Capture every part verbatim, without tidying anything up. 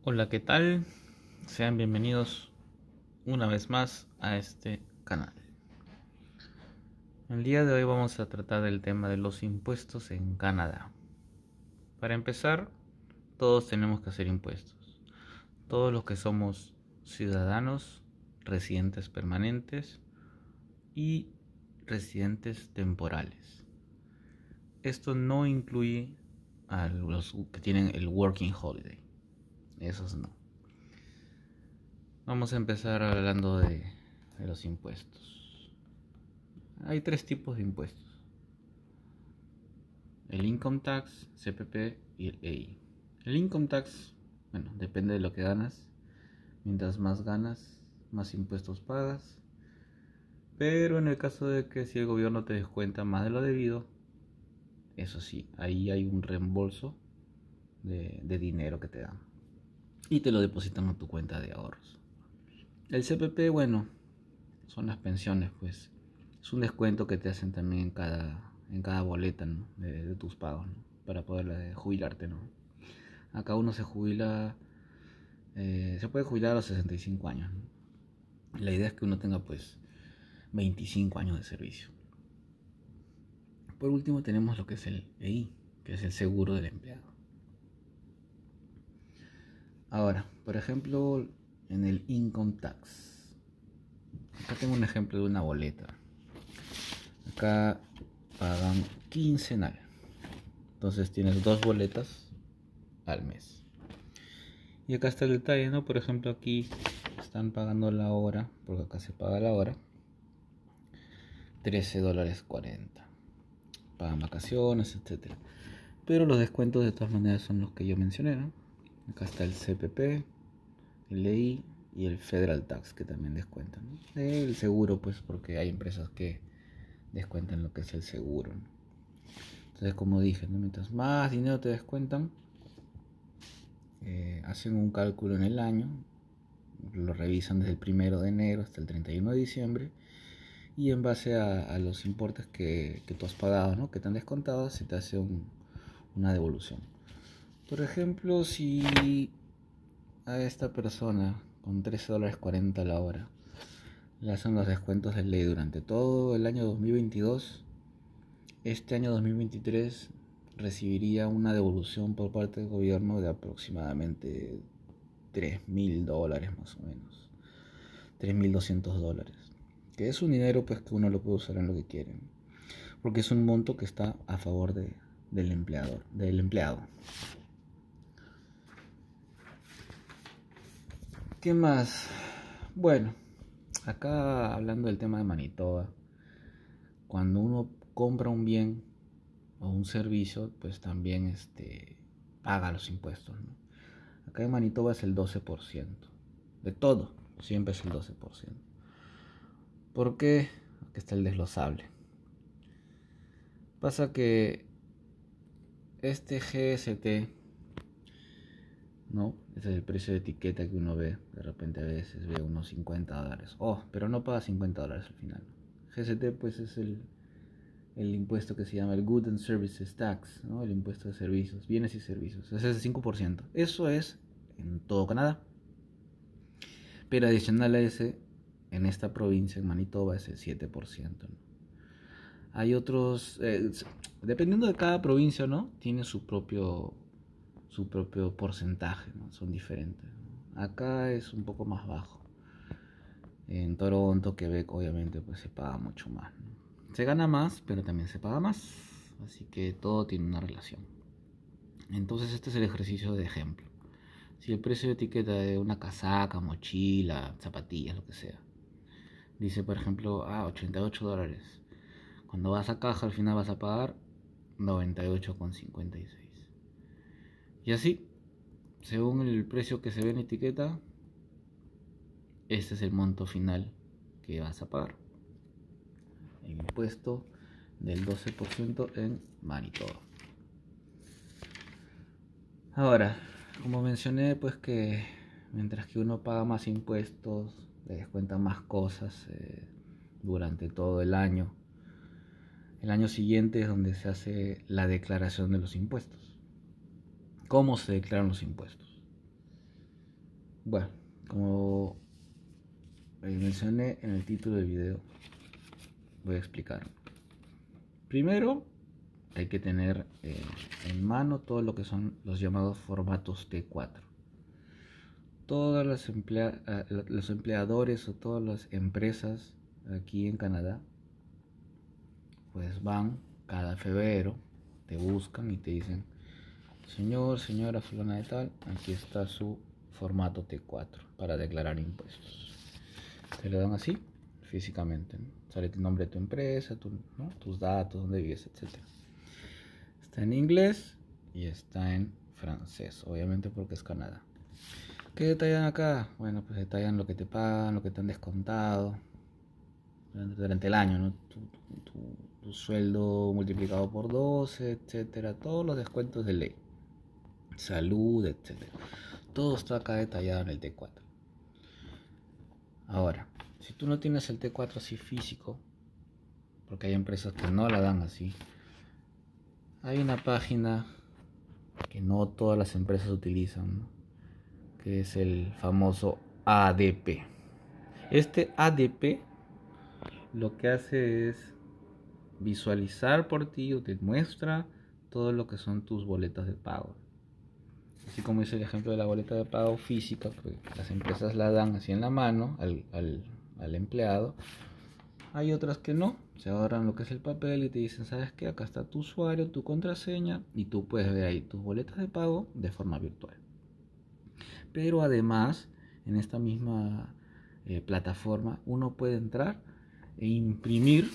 Hola, ¿qué tal? Sean bienvenidos una vez más a este canal. El día de hoy vamos a tratar del tema de los impuestos en Canadá. Para empezar, todos tenemos que hacer impuestos. Todos los que somos ciudadanos, residentes permanentes y residentes temporales. Esto no incluye a los que tienen el Working Holiday. Esos no. Vamos a empezar hablando de, de los impuestos. Hay tres tipos de impuestos: el Income Tax, C P P y el E I. El Income Tax, bueno, depende de lo que ganas. Mientras más ganas, más impuestos pagas. Pero en el caso de que si el gobierno te descuenta más de lo debido, eso sí, ahí hay un reembolso de, de dinero que te dan y te lo depositan a tu cuenta de ahorros. El C P P, bueno, son las pensiones, pues es un descuento que te hacen también en cada, en cada boleta, ¿no? de, de tus pagos, ¿no? Para poder eh, jubilarte, ¿no? Acá uno se jubila, eh, se puede jubilar a los sesenta y cinco años, ¿no? La idea es que uno tenga pues veinticinco años de servicio. Por último tenemos lo que es el E I, que es el seguro del empleado. Ahora, por ejemplo, en el Income Tax, acá tengo un ejemplo de una boleta. Acá pagan quincenal. Entonces tienes dos boletas al mes. Y acá está el detalle, ¿no? Por ejemplo, aquí están pagando la hora, porque acá se paga la hora, trece dólares cuarenta. Pagan vacaciones, etcétera. Pero los descuentos de todas maneras son los que yo mencioné, ¿no? Acá está el C P P, el E I y el Federal Tax, que también descuentan, ¿no? El seguro, pues, porque hay empresas que descuentan lo que es el seguro, ¿no? Entonces, como dije, ¿no? Mientras más dinero te descuentan, eh, hacen un cálculo en el año, lo revisan desde el primero de enero hasta el treinta y uno de diciembre, y en base a, a los importes que, que tú has pagado, ¿no? que te han descontado, se te hace un, una devolución. Por ejemplo, si a esta persona con trece dólares cuarenta la hora le hacen los descuentos de ley durante todo el año dos mil veintidós, este año dos mil veintitrés recibiría una devolución por parte del gobierno de aproximadamente tres mil dólares más o menos, tres mil doscientos dólares, que es un dinero pues que uno lo puede usar en lo que quiere, porque es un monto que está a favor de, del empleador, del empleado. ¿Qué más? Bueno, acá hablando del tema de Manitoba, cuando uno compra un bien o un servicio, pues también este, paga los impuestos, ¿no? Acá en Manitoba es el doce por ciento. De todo, siempre es el doce por ciento. ¿Por qué? Aquí está el desglosable. Pasa que este G S T, ¿no? Ese es el precio de etiqueta que uno ve. De repente a veces ve unos cincuenta dólares. Oh, pero no paga cincuenta dólares al final. G S T pues es el, el impuesto que se llama el Goods and Services Tax, ¿no? El impuesto de servicios, bienes y servicios. Ese es el cinco por ciento. Eso es en todo Canadá. Pero adicional a ese, en esta provincia, en Manitoba, es el siete por ciento, ¿no? Hay otros, eh, dependiendo de cada provincia, ¿no? Tiene su propio, su propio porcentaje, ¿no? Son diferentes, ¿no? Acá es un poco más bajo. En Toronto, Quebec, obviamente, pues se paga mucho más, ¿no? Se gana más, pero también se paga más. Así que todo tiene una relación. Entonces este es el ejercicio de ejemplo. Si el precio de etiqueta de una casaca, mochila, zapatillas, lo que sea, dice por ejemplo, ah, ochenta y ocho dólares. Cuando vas a caja al final vas a pagar noventa y ocho con cincuenta y seis. Y así, según el precio que se ve en etiqueta, este es el monto final que vas a pagar. El impuesto del doce por ciento en Manitoba. Ahora, como mencioné, pues que mientras que uno paga más impuestos, le descuentan más cosas eh, durante todo el año. El año siguiente es donde se hace la declaración de los impuestos. ¿Cómo se declaran los impuestos? Bueno, como mencioné en el título del video, voy a explicar. Primero, hay que tener eh, en mano todo lo que son los llamados formatos T cuatro. Todas las emplea los empleadores o todas las empresas aquí en Canadá pues van cada febrero, te buscan y te dicen: señor, señora fulana de tal, aquí está su formato T cuatro para declarar impuestos. Te lo dan así, físicamente, ¿no? Sale tu nombre de tu empresa, tu, ¿no? tus datos, dónde vives, etcétera. Está en inglés y está en francés, obviamente porque es Canadá. ¿Qué detallan acá? Bueno, pues detallan lo que te pagan, lo que te han descontado durante, durante el año, ¿no? Tu, tu, tu, tu sueldo multiplicado por doce, etcétera. Todos los descuentos de ley. Salud, etcétera. Todo está acá detallado en el T cuatro. Ahora, si tú no tienes el T cuatro así físico, porque hay empresas que no la dan así, hay una página que no todas las empresas utilizan, ¿no? Que es el famoso A D P. Este A D P lo que hace es visualizar por ti o te muestra todo lo que son tus boletas de pago. Así como hice el ejemplo de la boleta de pago física, pues las empresas la dan así en la mano al, al, al empleado. Hay otras que no, se ahorran lo que es el papel y te dicen: ¿sabes qué? Acá está tu usuario, tu contraseña, y tú puedes ver ahí tus boletas de pago de forma virtual. Pero además, en esta misma eh, plataforma, uno puede entrar e imprimir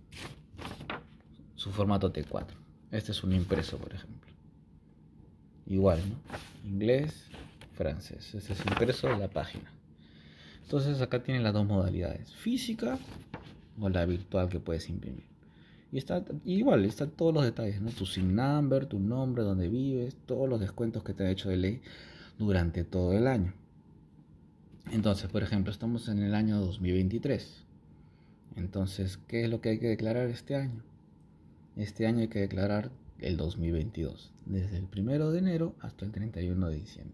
su formato T cuatro. Este es un impreso, por ejemplo. Igual, ¿no? Inglés, francés. Este es impreso de la página. Entonces acá tienen las dos modalidades: física o la virtual que puedes imprimir. Y está igual, están todos los detalles, ¿no? Tu S I N number, tu nombre, dónde vives, todos los descuentos que te han hecho de ley durante todo el año. Entonces, por ejemplo, estamos en el año dos mil veintitrés. Entonces, ¿qué es lo que hay que declarar este año? Este año hay que declarar el dos mil veintidós, desde el primero de enero hasta el treinta y uno de diciembre.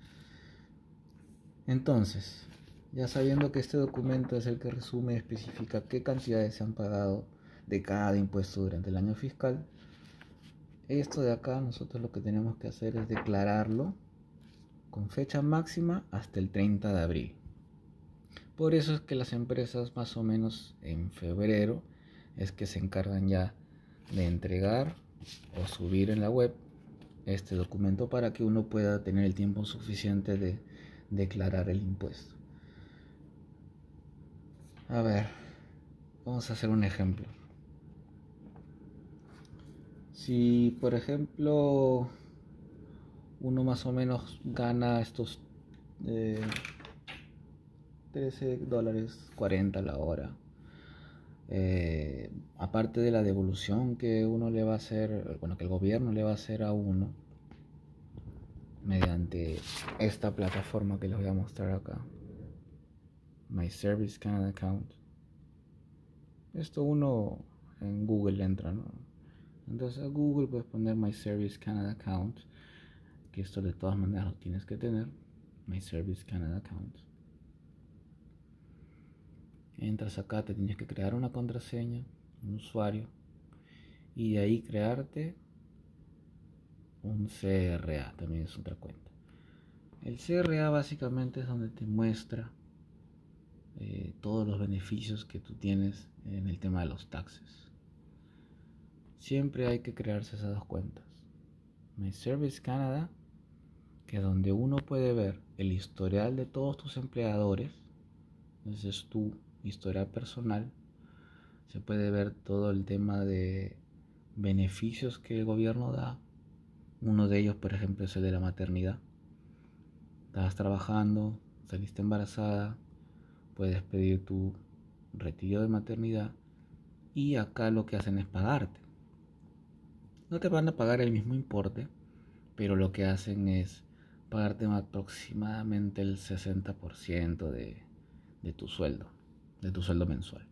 Entonces, ya sabiendo que este documento es el que resume y especifica qué cantidades se han pagado de cada impuesto durante el año fiscal, esto de acá nosotros lo que tenemos que hacer es declararlo con fecha máxima hasta el treinta de abril. Por eso es que las empresas más o menos en febrero es que se encargan ya de entregar o subir en la web este documento para que uno pueda tener el tiempo suficiente de declarar el impuesto. A ver, vamos a hacer un ejemplo. Si por ejemplo uno más o menos gana estos eh, trece dólares cuarenta la hora, eh, aparte de la devolución que uno le va a hacer, bueno, que el gobierno le va a hacer a uno mediante esta plataforma que les voy a mostrar acá, My Service Canada Account. Esto uno en Google entra, ¿no? Entonces a Google puedes poner My Service Canada Account, que esto de todas maneras lo tienes que tener, My Service Canada Account. Entras acá, te tienes que crear una contraseña, un usuario, y de ahí crearte un C R A, también es otra cuenta. El C R A básicamente es donde te muestra eh, todos los beneficios que tú tienes en el tema de los taxes. Siempre hay que crearse esas dos cuentas: My Service Canada, que es donde uno puede ver el historial de todos tus empleadores, ese es tu historial personal. Se puede ver todo el tema de beneficios que el gobierno da. Uno de ellos, por ejemplo, es el de la maternidad. Estabas trabajando, saliste embarazada, puedes pedir tu retiro de maternidad y acá lo que hacen es pagarte. No te van a pagar el mismo importe, pero lo que hacen es pagarte aproximadamente el sesenta por ciento de, de tu sueldo, de tu sueldo mensual.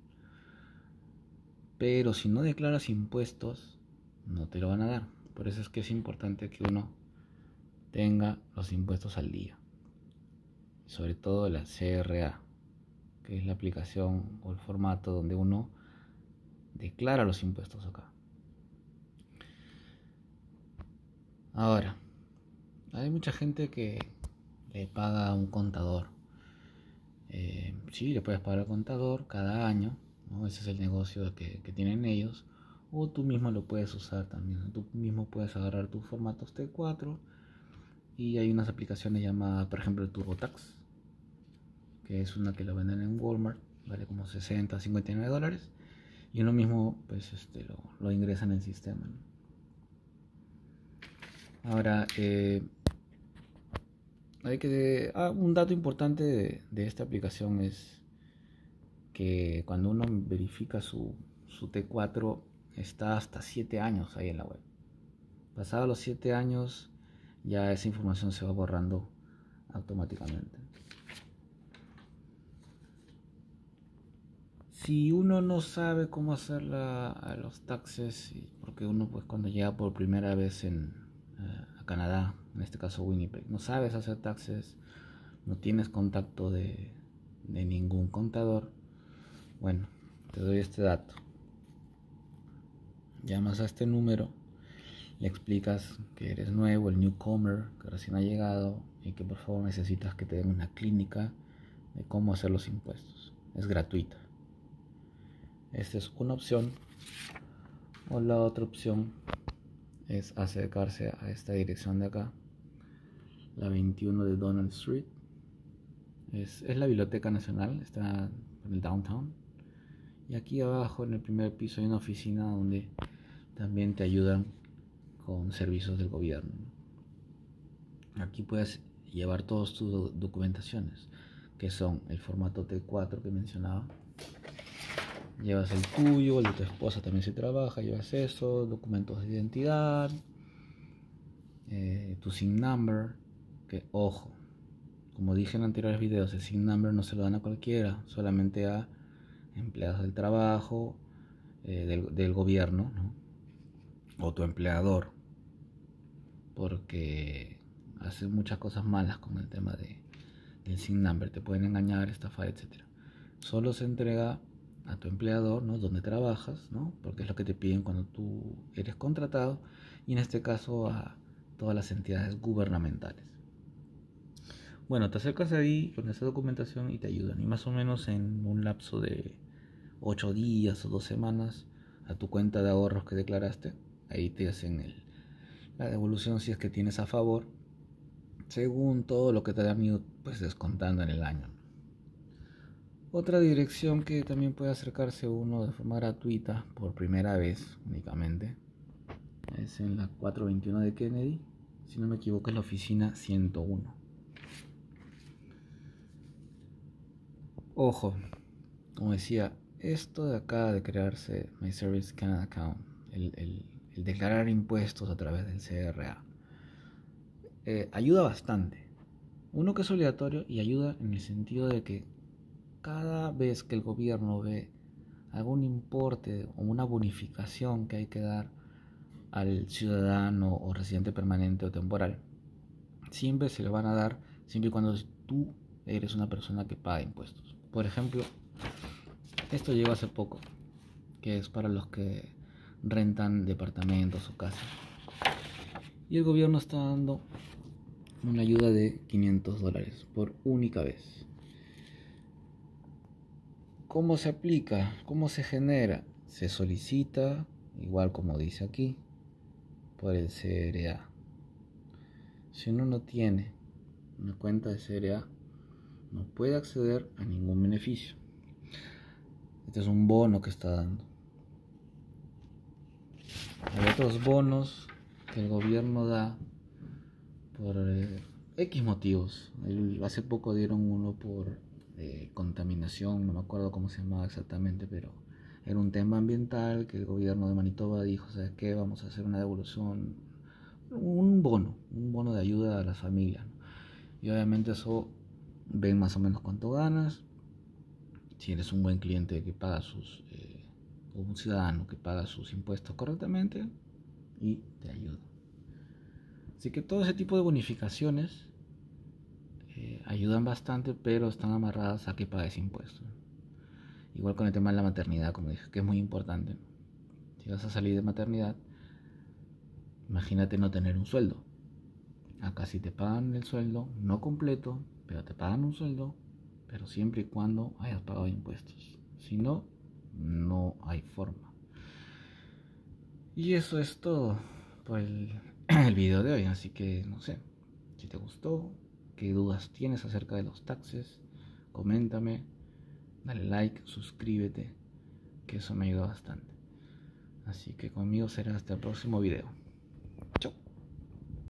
Pero si no declaras impuestos, no te lo van a dar. Por eso es que es importante que uno tenga los impuestos al día. sobre todo la C R A, que es la aplicación o el formato donde uno declara los impuestos acá. Ahora, hay mucha gente que le paga a un contador. Eh, sí, le puedes pagar al contador cada año, ¿no? Ese es el negocio que, que tienen ellos. O tú mismo lo puedes usar también. Tú mismo puedes agarrar tus formatos T cuatro y hay unas aplicaciones llamadas, por ejemplo, el TurboTax, que es una que lo venden en Walmart, vale como sesenta, cincuenta y nueve dólares, y uno mismo pues este, lo, lo ingresa en el sistema, ¿no? Ahora, eh, hay que, ah, un dato importante de, de esta aplicación es que cuando uno verifica su, su T cuatro está hasta siete años ahí en la web. Pasados los siete años ya esa información se va borrando automáticamente. Si uno no sabe cómo hacer la, a los taxes, porque uno pues cuando llega por primera vez en, uh, a Canadá, en este caso Winnipeg, no sabes hacer taxes, no tienes contacto de, de ningún contador, bueno, te doy este dato. Llamas a este número, le explicas que eres nuevo, el newcomer, que recién ha llegado y que por favor necesitas que te den una clínica de cómo hacer los impuestos. Es gratuita. Esta es una opción. O la otra opción es acercarse a esta dirección de acá, la veintiuno de Donald Street. Es, es la Biblioteca Nacional, está en el downtown. Y aquí abajo en el primer piso hay una oficina donde también te ayudan con servicios del gobierno. Aquí puedes llevar todas tus documentaciones, que son el formato T cuatro que mencionaba. Llevas el tuyo, el de tu esposa también se trabaja, llevas eso, documentos de identidad, eh, tu S I N number, que ojo, como dije en anteriores videos, el S I N number no se lo dan a cualquiera, solamente a empleados del trabajo, eh, del, del gobierno, ¿no? O tu empleador, porque hacen muchas cosas malas con el tema de, del S I N number, te pueden engañar, estafar, etcétera. Solo se entrega a tu empleador, ¿no? Donde trabajas, ¿no? Porque es lo que te piden cuando tú eres contratado, y en este caso a todas las entidades gubernamentales. Bueno, te acercas ahí con esa documentación y te ayudan, y más o menos en un lapso de ocho días o dos semanas a tu cuenta de ahorros que declaraste, ahí te hacen el, la devolución si es que tienes a favor, según todo lo que te han ido pues descontando en el año. Otra dirección que también puede acercarse uno de forma gratuita por primera vez únicamente es en la cuatrocientos veintiuno de Kennedy, si no me equivoco es la oficina ciento uno. Ojo, como decía, esto de acá de crearse My Service Canada Account, el, el, el declarar impuestos a través del C R A, eh, ayuda bastante. Uno, que es obligatorio, y ayuda en el sentido de que cada vez que el gobierno ve algún importe o una bonificación que hay que dar al ciudadano o residente permanente o temporal, siempre se le van a dar siempre y cuando tú eres una persona que paga impuestos. Por ejemplo, esto llegó hace poco, que es para los que rentan departamentos o casas, y el gobierno está dando una ayuda de quinientos dólares por única vez. ¿Cómo se aplica? ¿Cómo se genera? Se solicita, igual como dice aquí, por el C R A. Si uno no tiene una cuenta de C R A, no puede acceder a ningún beneficio. Este es un bono que está dando. Hay otros bonos que el gobierno da por eh, X motivos. El, hace poco dieron uno por eh, contaminación, no me acuerdo cómo se llamaba exactamente, pero era un tema ambiental que el gobierno de Manitoba dijo, ¿sabes qué? Vamos a hacer una devolución, un bono, un bono de ayuda a las familias, ¿no? Y obviamente eso ven más o menos cuánto ganas. Si eres un buen cliente que paga sus, eh, o un ciudadano que paga sus impuestos correctamente, y te ayuda. Así que todo ese tipo de bonificaciones, eh, eh, ayudan bastante, pero están amarradas a que pagues impuestos. Igual con el tema de la maternidad, como dije, que es muy importante. Si vas a salir de maternidad, imagínate no tener un sueldo. Acá sí te pagan el sueldo, no completo, pero te pagan un sueldo, pero siempre y cuando hayas pagado impuestos. Si no, no hay forma. Y eso es todo por el, el video de hoy. Así que no sé, si te gustó, qué dudas tienes acerca de los taxes, coméntame, dale like, suscríbete, que eso me ayuda bastante. Así que conmigo será hasta el próximo video.